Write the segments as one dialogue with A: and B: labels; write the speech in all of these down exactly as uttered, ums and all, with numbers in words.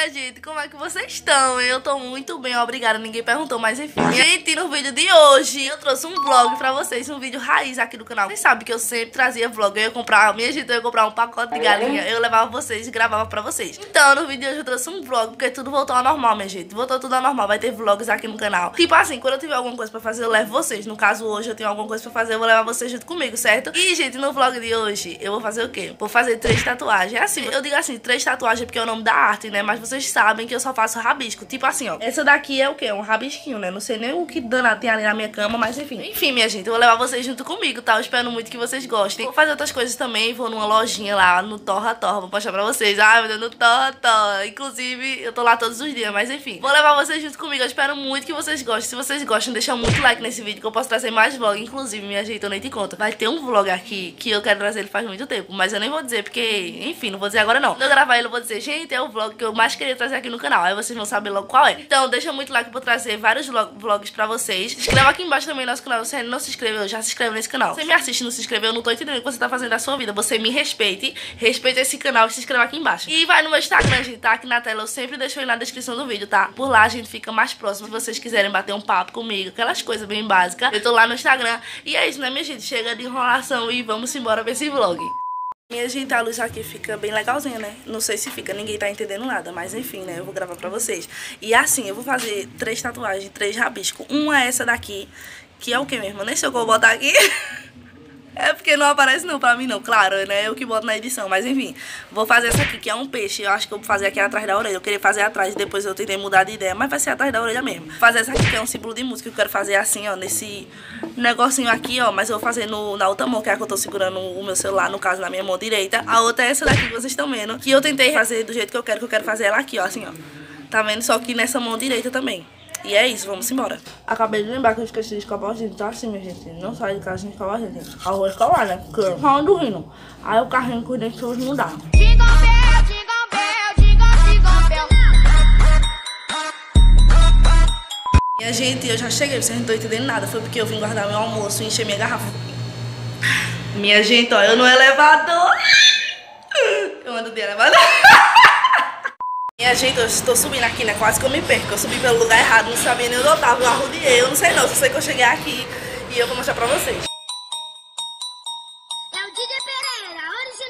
A: minha gente, como é que vocês estão? Eu tô muito bem, obrigada, ninguém perguntou, mas enfim. Gente, no vídeo de hoje eu trouxe um vlog pra vocês, um vídeo raiz aqui do canal. Vocês sabem que eu sempre trazia vlog, eu ia comprar, minha gente, eu ia comprar um pacote de galinha, eu levava vocês e gravava pra vocês. Então, no vídeo de hoje eu trouxe um vlog, porque tudo voltou ao normal, minha gente. Voltou tudo ao normal, vai ter vlogs aqui no canal. Tipo assim, quando eu tiver alguma coisa pra fazer, eu levo vocês. No caso, hoje eu tenho alguma coisa pra fazer, eu vou levar vocês junto comigo, certo? E, gente, no vlog de hoje, eu vou fazer o quê? Vou fazer três tatuagens. É assim, eu digo assim, três tatuagens porque é o nome da arte, né? Mas vocês sabem que eu só faço rabisco. Tipo assim, ó. Essa daqui é o quê? Um rabisquinho, né? Não sei nem o que danado tem ali na minha cama, mas enfim. Enfim, minha gente, eu vou levar vocês junto comigo, tá? Eu espero muito que vocês gostem. Vou fazer outras coisas também. Vou numa lojinha lá, no Torra Torra. Vou mostrar pra vocês. Ai, meu Deus, no Torra Torra. Inclusive, eu tô lá todos os dias, mas enfim. Vou levar vocês junto comigo. Eu espero muito que vocês gostem. Se vocês gostam, deixa muito like nesse vídeo que eu posso trazer mais vlog. Inclusive, minha gente, eu nem te conto. Vai ter um vlog aqui que eu quero trazer ele faz muito tempo. Mas eu nem vou dizer, porque, enfim, não vou dizer agora não. Quando eu gravar ele, eu vou dizer, gente, é o vlog que eu mais queria trazer aqui no canal. Aí vocês vão saber logo qual é. Então, deixa muito like pra eu trazer vários vlogs pra vocês. Se inscreva aqui embaixo também no nosso canal. Se ainda não se inscreveu, já se inscreve nesse canal. Você me assiste e não se inscreveu, eu não tô entendendo o que você tá fazendo da sua vida. Você me respeite, respeite esse canal e se inscreva aqui embaixo. E vai no meu Instagram, gente, tá aqui na tela. Eu sempre deixo ele na descrição do vídeo, tá? Por lá a gente fica mais próximo. Se vocês quiserem bater um papo comigo, aquelas coisas bem básicas, eu tô lá no Instagram. E é isso, né, minha gente? Chega de enrolação e vamos embora ver esse vlog. Minha gente, a luz aqui fica bem legalzinha, né? Não sei se fica, ninguém tá entendendo nada, mas enfim, né? Eu vou gravar pra vocês. E assim, eu vou fazer três tatuagens, três rabiscos. Uma é essa daqui, que é o que mesmo? Nem sei o que eu vou botar aqui. É porque não aparece não pra mim não, claro, né? Eu que boto na edição, mas enfim. Vou fazer essa aqui, que é um peixe. Eu acho que eu vou fazer aqui atrás da orelha. Eu queria fazer atrás, depois eu tentei mudar de ideia, mas vai ser atrás da orelha mesmo. Vou fazer essa aqui, que é um símbolo de música. Eu quero fazer assim, ó, nesse negocinho aqui, ó. Mas eu vou fazer no, na outra mão, que é a que eu tô segurando o meu celular, no caso, na minha mão direita. A outra é essa daqui que vocês estão vendo, que eu tentei fazer do jeito que eu quero, que eu quero fazer ela aqui, ó, assim, ó. Tá vendo? Só que nessa mão direita também. E é isso, vamos embora. Acabei de lembrar que eu esqueci de escovar os dentes. Tá assim, minha gente. Não sai de casa sem escovar os dentes. Eu vou escovar, né? Porque eu tô do rindo. Aí o carrinho com os dentes hoje não dá. Jingle bell, jingle bell, jingle, jingle bell. Minha gente, eu já cheguei. Vocês não estão entendendo nada. Foi porque eu vim guardar meu almoço e encher minha garrafa. Minha gente, ó, eu no elevador. Eu ando de elevador. Minha gente, eu estou subindo aqui, né? Quase que eu me perco. Eu subi pelo lugar errado, não sabia nem onde eu tava. Eu arrodeei, eu não sei não. Só sei que eu cheguei aqui e eu vou mostrar pra vocês. É o D J Pereira,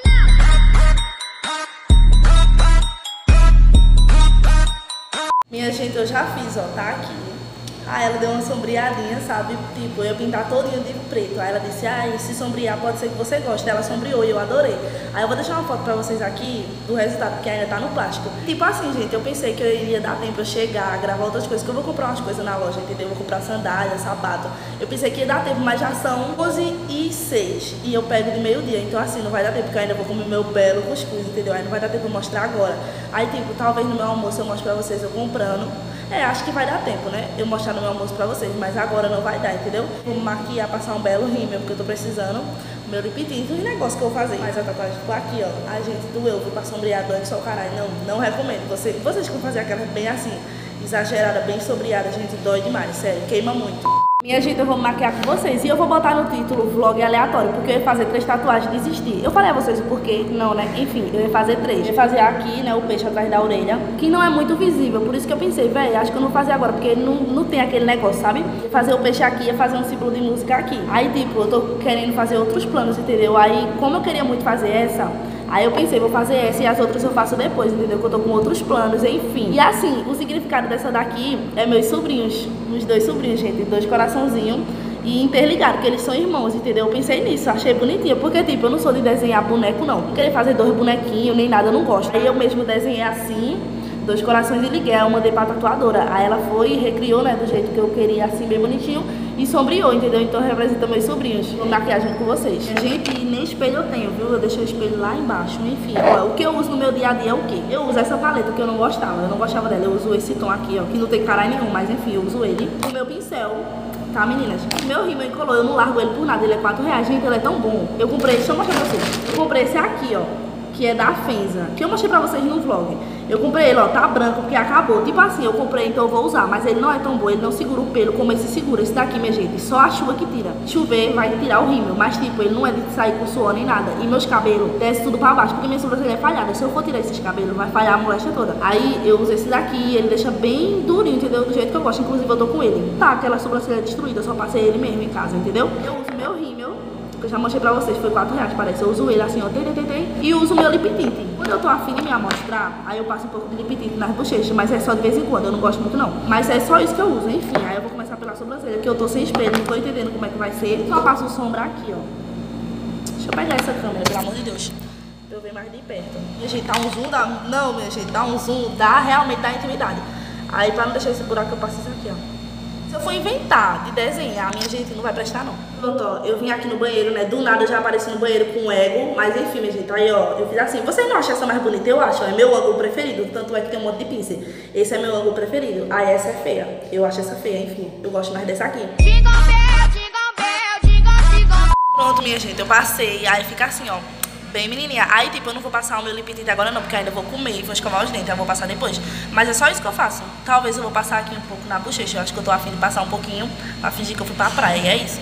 A: original. Minha gente, eu já fiz, ó, tá aqui. Aí ela deu uma sombreadinha, sabe? Tipo, eu ia pintar todinho de preto. Aí ela disse, ah, se sombrear pode ser que você goste. Ela sombreou e eu adorei. Aí eu vou deixar uma foto pra vocês aqui do resultado, porque ainda tá no plástico. Tipo assim, gente, eu pensei que eu iria dar tempo pra eu chegar, gravar outras coisas, que eu vou comprar umas coisas na loja, entendeu? Eu vou comprar sandália, sapato. Eu pensei que ia dar tempo, mas já são onze e seis. E eu pego de meio-dia, então assim, não vai dar tempo, porque eu ainda vou comer meu belo cuscuz, entendeu? Aí não vai dar tempo pra mostrar agora. Aí, tipo, talvez no meu almoço eu mostre pra vocês eu comprando. É, acho que vai dar tempo, né? Eu mostrar no meu almoço pra vocês, mas agora não vai dar, entendeu? Vou maquiar, passar um belo rímel, porque eu tô precisando. Meu lip-tint, os negócios que eu vou fazer. Mas a tatuagem ficou aqui, ó. A gente doeu, vou pra sombrear, doendo só o caralho. Não, não recomendo. Você, vocês que vão fazer aquela bem assim, exagerada, bem sombreada, gente, dói demais, sério, queima muito. Minha gente, eu vou maquiar com vocês e eu vou botar no título vlog aleatório, porque eu ia fazer três tatuagens e desistir. Eu falei a vocês o porquê, não, né? Enfim, eu ia fazer três. Eu ia fazer aqui, né, o peixe atrás da orelha, que não é muito visível, por isso que eu pensei, velho, acho que eu não vou fazer agora, porque não, não tem aquele negócio, sabe? Ia fazer o peixe aqui, ia fazer um símbolo de música aqui. Aí, tipo, eu tô querendo fazer outros planos, entendeu? Aí, como eu queria muito fazer essa, aí eu pensei, vou fazer essa e as outras eu faço depois, entendeu? Que eu tô com outros planos, enfim. E assim, o significado dessa daqui é meus sobrinhos, meus dois sobrinhos, gente, dois coraçãozinhos e interligados, que eles são irmãos, entendeu? Eu pensei nisso, achei bonitinho, porque tipo, eu não sou de desenhar boneco, não. Não queria fazer dois bonequinhos, nem nada, eu não gosto. Aí eu mesmo desenhei assim, dois corações e liguei, eu mandei pra tatuadora. Aí ela foi e recriou, né, do jeito que eu queria, assim, bem bonitinho. E sombreou, entendeu? Então representa meus sobrinhos. Vou maquiagem com vocês. Gente, nem espelho eu tenho, viu? Eu deixei o espelho lá embaixo. Enfim, ó, o que eu uso no meu dia a dia é o quê? Eu uso essa paleta que eu não gostava. Eu não gostava dela. Eu uso esse tom aqui, ó, que não tem caralho nenhum, mas enfim, eu uso ele. O meu pincel, tá, meninas? Meu rímel incolor, eu não largo ele por nada. Ele é quatro reais. Gente, ele é tão bom. Eu comprei, deixa eu mostrar pra vocês. Eu comprei esse aqui, ó, que é da Fenza, que eu mostrei pra vocês no vlog. Eu comprei ele, ó, tá branco porque acabou. Tipo assim, eu comprei, então eu vou usar, mas ele não é tão bom, ele não segura o pelo como esse segura. Esse daqui, minha gente, só a chuva que tira. Chover vai tirar o rímel, mas tipo, ele não é de sair com suor nem nada. E meus cabelos desce tudo pra baixo, porque minha sobrancelha é falhada. Se eu for tirar esses cabelos, vai falhar a moléstia toda. Aí eu uso esse daqui, ele deixa bem durinho, entendeu? Do jeito que eu gosto, inclusive eu tô com ele. Tá, aquela sobrancelha destruída, eu só passei ele mesmo em casa, entendeu? Eu uso meu rímel, que eu já mostrei pra vocês, foi quatro reais, parece. Eu uso ele assim, ó, tem, tem, tem, e uso o meu lip tint. Quando eu tô afim de me amostrar, aí eu passo um pouco de lip tint nas bochechas, mas é só de vez em quando, eu não gosto muito não. Mas é só isso que eu uso, enfim. Aí eu vou começar pela sobrancelha, que eu tô sem espelho, não tô entendendo como é que vai ser. Só passo sombra aqui, ó. Deixa eu pegar essa câmera, pelo amor de Deus, pra eu ver mais de perto. Minha gente, dá um zoom, dá... Não, minha gente, dá um zoom, dá realmente, dá intimidade. Aí pra não deixar esse buraco, eu passo isso aqui, ó. Se eu for inventar de desenhar, minha gente, não vai prestar não. Pronto, ó, eu vim aqui no banheiro, né, do nada eu já apareci no banheiro com o ego, mas enfim, minha gente, aí ó, eu fiz assim. Vocês não acham essa mais bonita? Eu acho, ó, é meu ângulo preferido, tanto é que tem um monte de pincel. Esse é meu ângulo preferido, aí essa é feia, eu acho essa feia, enfim, eu gosto mais dessa aqui. Pronto, minha gente, eu passei, aí fica assim, ó, bem menininha. Aí, tipo, eu não vou passar o meu lip tint agora não, porque ainda vou comer e vou escovar os dentes, eu vou passar depois. Mas é só isso que eu faço. Talvez eu vou passar aqui um pouco na bochecha, eu acho que eu tô afim de passar um pouquinho pra fingir que eu fui pra praia, e é isso.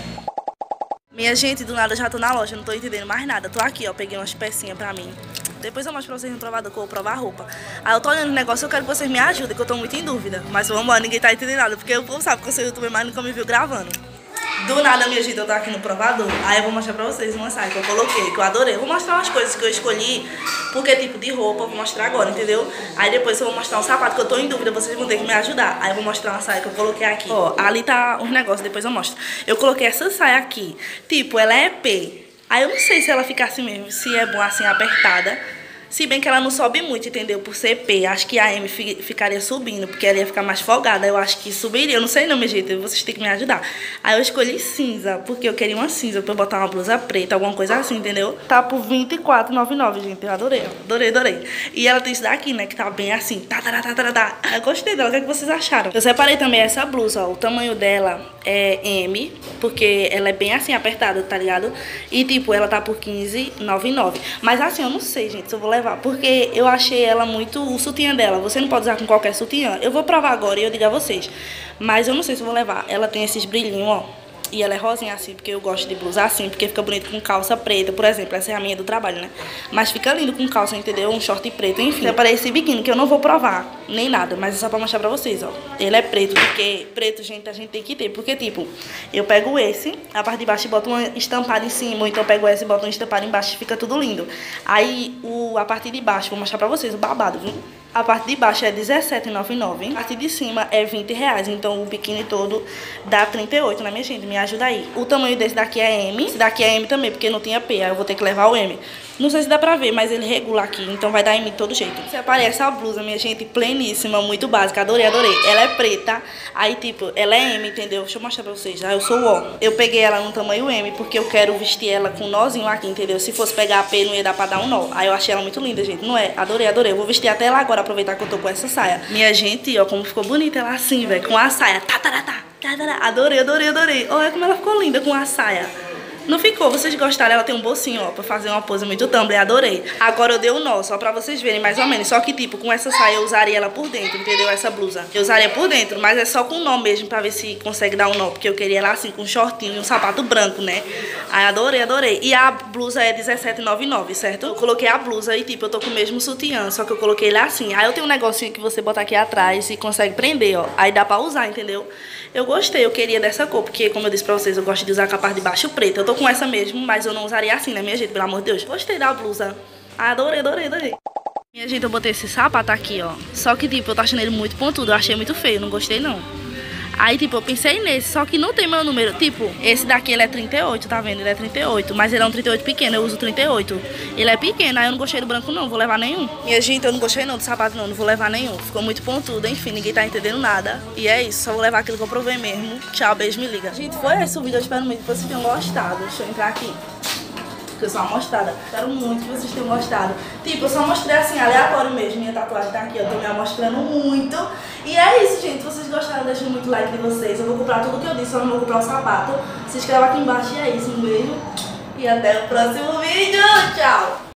A: Minha gente, do nada eu já tô na loja, não tô entendendo mais nada. Tô aqui, ó, peguei umas pecinhas pra mim. Depois eu mostro pra vocês no provador que eu vou provar a roupa. Aí eu tô olhando o negócio, eu quero que vocês me ajudem, que eu tô muito em dúvida. Mas vamos lá, ninguém tá entendendo nada, porque o povo sabe que eu sou youtuber, mas nunca me viu gravando. Do nada, minha gente, eu tô aqui no provador. Aí eu vou mostrar pra vocês uma saia que eu coloquei, que eu adorei. Eu vou mostrar umas coisas que eu escolhi, porque tipo de roupa eu vou mostrar agora, entendeu? Aí depois eu vou mostrar um sapato que eu tô em dúvida, vocês vão ter que me ajudar. Aí eu vou mostrar uma saia que eu coloquei aqui. Ó, ali tá uns negócios, depois eu mostro. Eu coloquei essa saia aqui, tipo, ela é P. Aí eu não sei se ela fica assim mesmo, se é bom assim, apertada. Se bem que ela não sobe muito, entendeu? Por ser P. Acho que a M ficaria subindo, porque ela ia ficar mais folgada. Eu acho que subiria. Eu não sei não, minha gente. Vocês têm que me ajudar. Aí eu escolhi cinza, porque eu queria uma cinza pra eu botar uma blusa preta, alguma coisa assim, entendeu? Tá por vinte e quatro reais e noventa e nove, gente. Eu adorei, ó. Adorei, adorei. E ela tem isso daqui, né? Que tá bem assim. Tá, tá, tá, tá, tá. Eu gostei dela. O que é que vocês acharam? Eu separei também essa blusa, ó. O tamanho dela é M, porque ela é bem assim, apertada, tá ligado? E, tipo, ela tá por quinze reais e noventa e nove. Mas assim, eu não sei, gente, se eu vou levar. Porque eu achei ela muito... O sutiã dela, você não pode usar com qualquer sutiã. Eu vou provar agora e eu digo a vocês. Mas eu não sei se eu vou levar. Ela tem esses brilhinhos, ó. E ela é rosinha assim, porque eu gosto de blusa assim, porque fica bonito com calça preta, por exemplo. Essa é a minha do trabalho, né? Mas fica lindo com calça, entendeu? Um short preto, enfim. Separei esse biquíni, que eu não vou provar, nem nada. Mas é só pra mostrar pra vocês, ó. Ele é preto, porque preto, gente, a gente tem que ter. Porque, tipo, eu pego esse, a parte de baixo e boto uma estampada em cima. Ou então eu pego esse e boto uma estampada embaixo e fica tudo lindo. Aí, o, a parte de baixo, vou mostrar pra vocês o babado, viu? A parte de baixo é dezessete reais e noventa e nove, a parte de cima é vinte reais, então o biquíni todo dá trinta e oito, né, minha gente? Me ajuda aí. O tamanho desse daqui é M, esse daqui é M também, porque não tinha P, aí eu vou ter que levar o M. Não sei se dá pra ver, mas ele regula aqui, então vai dar em mim de todo jeito. Separei essa blusa, minha gente, pleníssima, muito básica, adorei, adorei. Ela é preta, aí tipo, ela é M, entendeu? Deixa eu mostrar pra vocês, aí eu sou O. Eu peguei ela no tamanho M, porque eu quero vestir ela com um nozinho aqui, entendeu? Se fosse pegar a P, não ia dar pra dar um nó. Aí eu achei ela muito linda, gente, não é? Adorei, adorei. Eu vou vestir até ela agora, aproveitar que eu tô com essa saia. Minha gente, ó, como ficou bonita ela assim, velho, com a saia. Tá, tá, tá, tá, tá, adorei, adorei, adorei. Olha como ela ficou linda com a saia. Não ficou, vocês gostaram? Ela tem um bolsinho, ó, pra fazer uma pose muito Tumblr, adorei. Agora eu dei o nó, só pra vocês verem mais ou menos. Só que, tipo, com essa saia eu usaria ela por dentro, entendeu? Essa blusa. Eu usaria por dentro, mas é só com nó mesmo, pra ver se consegue dar um nó. Porque eu queria ela assim, com um shortinho e um sapato branco, né? Aí adorei, adorei. E a blusa é dezessete reais e noventa e nove, certo? Eu coloquei a blusa e, tipo, eu tô com o mesmo sutiã, só que eu coloquei ele assim. Aí eu tenho um negocinho que você bota aqui atrás e consegue prender, ó. Aí dá pra usar, entendeu? Eu gostei, eu queria dessa cor, porque, como eu disse pra vocês, eu gosto de usar com a parte de baixo preta. Eu tô com essa mesmo, mas eu não usaria assim, né, minha gente? Pelo amor de Deus. Gostei da blusa. Adorei, adorei, adorei. Minha gente, eu botei esse sapato aqui, ó. Só que, tipo, eu tô achando ele muito pontudo. Eu achei muito feio, não gostei, não. Aí, tipo, eu pensei nesse, só que não tem meu número. Tipo, esse daqui, ele é trinta e oito, tá vendo? Ele é trinta e oito, mas ele é um trinta e oito pequeno, eu uso trinta e oito. Ele é pequeno, aí eu não gostei do branco, não, vou levar nenhum. Minha gente, eu não gostei não do sapato, não, não vou levar nenhum. Ficou muito pontudo, enfim, ninguém tá entendendo nada. E é isso, só vou levar aquilo que eu provei mesmo. Tchau, beijo, me liga. Gente, foi esse o vídeo, eu espero muito que vocês tenham gostado. Deixa eu entrar aqui. Eu sou uma mostrada. Espero muito que vocês tenham gostado. Tipo, eu só mostrei assim, aleatório mesmo. Minha tatuagem tá aqui, eu tô me mostrando muito. E é isso, gente. Se vocês gostaram, deixem muito like de vocês. Eu vou comprar tudo que eu disse, só não vou comprar o sapato. Se inscreva aqui embaixo e é isso. Um beijo. E até o próximo vídeo. Tchau!